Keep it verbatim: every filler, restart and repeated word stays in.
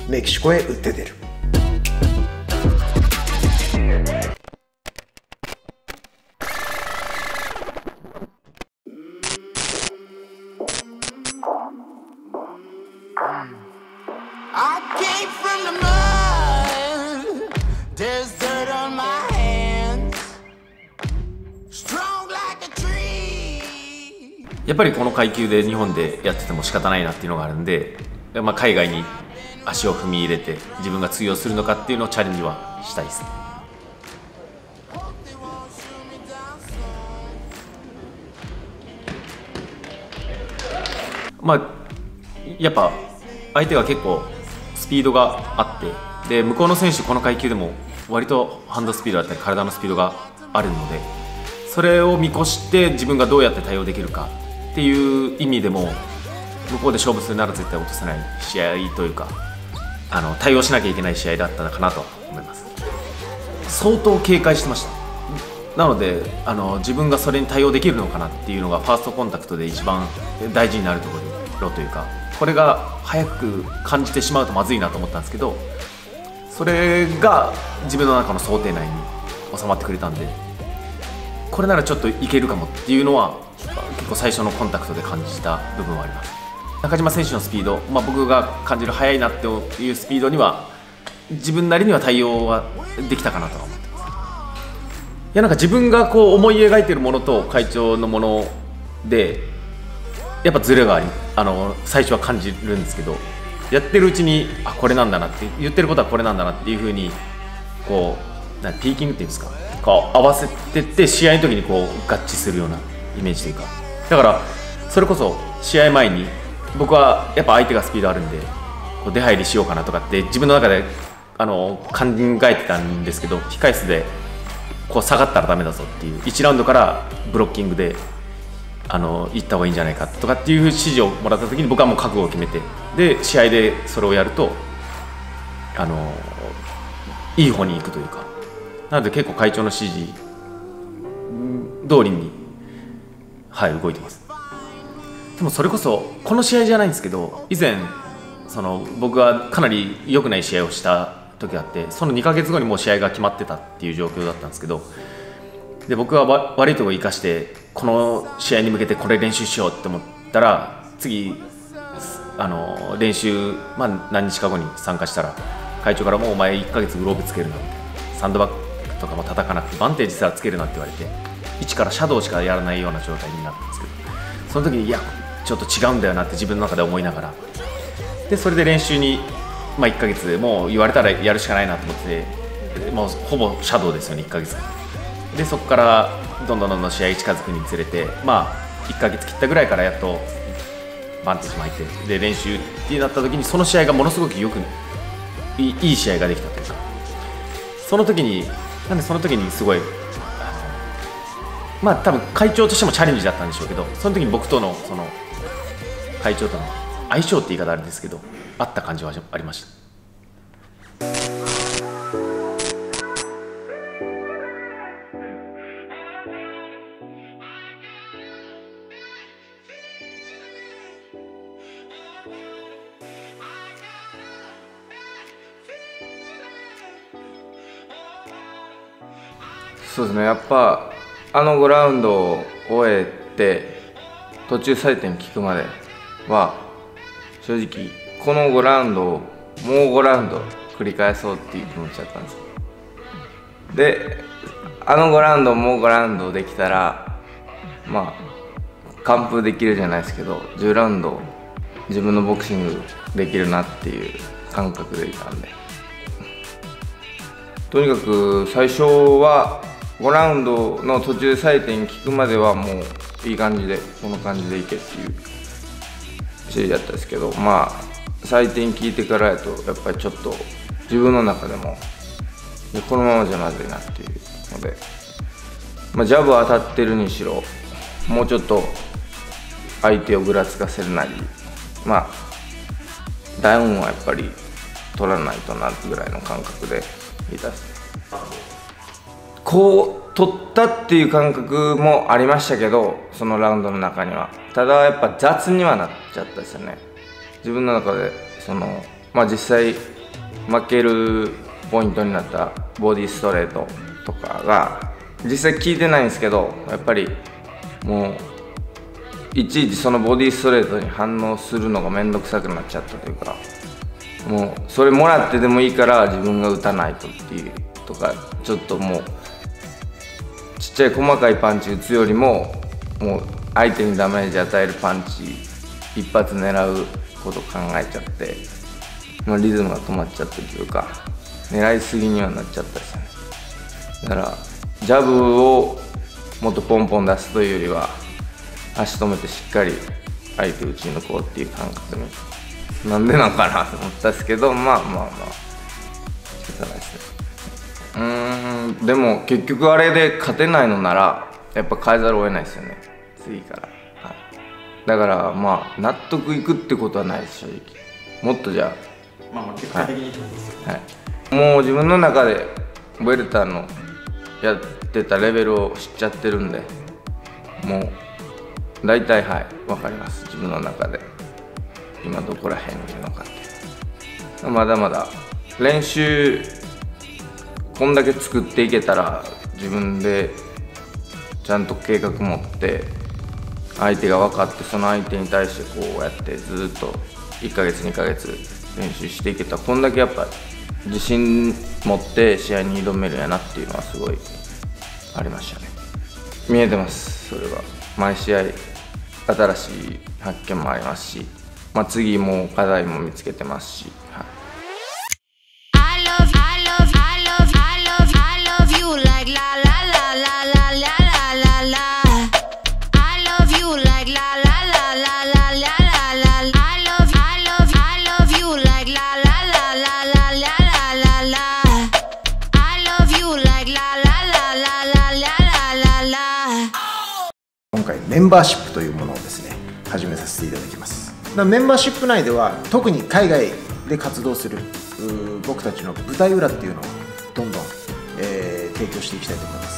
メキシコへ打って出る。 やっぱりこの階級で日本でやってても仕方ないなっていうのがあるんで、まあ、海外に足を踏み入れて自分が通用するのかっていうのをチャレンジはしたいですね。まあやっぱ相手が結構スピードがあって、で向こうの選手この階級でも割とハンドスピードだったり体のスピードがあるので、それを見越して自分がどうやって対応できるかっていう意味でも向こうで勝負するなら絶対落とせない試合というか、あの対応しなきゃいけない試合だったのかなと思います。相当警戒してました。なのであの自分がそれに対応できるのかなっていうのがファーストコンタクトで一番大事になるところというか、これが早く感じてしまうとまずいなと思ったんですけど、それが自分の中の想定内に収まってくれたんで、これならちょっといけるかもっていうのは結構最初のコンタクトで感じた部分はあります。中島選手のスピード、まあ、僕が感じる速いなっていうスピードには自分なりには対応はできたかなとは思ってます。いやなんか自分がこう思い描いているものと会長のものでやっぱズレがあり、あの最初は感じるんですけど、やってるうちにあこれなんだなって言ってることはこれなんだなっていうふうにこうなピーキングっていうんですか、こう合わせてって試合の時にこう合致するようなイメージというか、だからそれこそ試合前に僕はやっぱ相手がスピードあるんでこう出入りしようかなとかって自分の中であの考えてたんですけど、控室でこう下がったらダメだぞっていういちラウンドからブロッキングであの行った方がいいんじゃないかとかっていう指示をもらった時に僕はもう覚悟を決めて、で試合でそれをやるとあのいい方に行くというか、なので結構会長の指示通りに、はい、動いてます。でもそれこそこの試合じゃないんですけど、以前その僕がかなり良くない試合をした時があって、そのにかげつごにもう試合が決まってたっていう状況だったんですけど、で僕は悪いところを生かしてこの試合に向けてこれ練習しようって思ったら、次あの練習、まあ、何日か後に参加したら会長からもうお前いっかげつグローブつけるなって、サンドバッグとかも叩かなくてバンテージすらつけるなって言われて、一からシャドウしかやらないような状態になったんですけど、その時にいやちょっと違うんだよなって自分の中で思いながら、でそれで練習に、まあ、いっかげつもう言われたらやるしかないなと思って、もうほぼシャドウですよねいっかげつで、そこからどんどんどんどん試合近づくにつれて、まあいっかげつ切ったぐらいからやっとバンテージ巻いてで練習ってなった時に、その試合がものすごくよくいい、いい試合ができたというか、その時になんでその時にすごいまあ多分会長としてもチャレンジだったんでしょうけど、その時に僕とのその会長との相性って言い方あれですけど、あった感じはありました。 そうですね、やっぱあのごラウンドを終えて途中採点聞くまでは正直このごラウンドをもうごラウンド繰り返そうっていう気持ちだったんです。であのごラウンドもうごラウンドできたらまあ完封できるじゃないですけど、じゅうラウンド自分のボクシングできるなっていう感覚でいたんで、とにかく最初はごラウンドの途中採点聞くまではもういい感じでこの感じでいけっていう指示だったんですけど、まあ採点聞いてからやとやっぱりちょっと自分の中でもこのままじゃまずいなっていうので、まあ、ジャブ当たってるにしろもうちょっと相手をぐらつかせるなり、まあダウンはやっぱり取らないとなぐらいの感覚でいたっす。こう取ったっていう感覚もありましたけど、そのラウンドの中にはただやっぱ雑にはなっちゃったですよね。自分の中でそのまあ実際負けるポイントになったボディストレートとかが実際効いてないんですけど、やっぱりもういちいちそのボディストレートに反応するのが面倒くさくなっちゃったというか、もうそれもらってでもいいから自分が打たないとっていうとか、ちょっともうちっちゃい細かいパンチ打つよりももう相手にダメージ与えるパンチ一発狙うこと考えちゃって、まあ、リズムが止まっちゃってるというか、狙いすぎにはなっちゃったですよね。だからジャブをもっとポンポン出すというよりは足止めてしっかり相手打ち抜こうっていう感覚に、なんでなんかなと思ったんですけど、まあまあまあ仕方ないですね。うーん、でも結局あれで勝てないのならやっぱ変えざるを得ないですよね、次から。はい、だからまあ納得いくってことはないです、正直。もっとじゃあまあまあ結果的にってことですよね。 はい、もう自分の中でウェルターのやってたレベルを知っちゃってるんで、もう大体はい分かります、自分の中で今どこら辺にいるのかって。まだまだ練習こんだけ作っていけたら自分でちゃんと計画持って相手が分かって、その相手に対してこうやってずっといっかげつにかげつ練習していけたら、こんだけやっぱ自信持って試合に挑めるやなっていうのはすごいありましたね。見えてます、それは。毎試合新しい発見もありますし、まあ、次も課題も見つけてますし、はい、 今回メンバーシップというものをですね始めさせていただきます。だからメンバーシップ内では特に海外で活動する僕たちの舞台裏っていうのをどんどん、えー、提供していきたいと思います。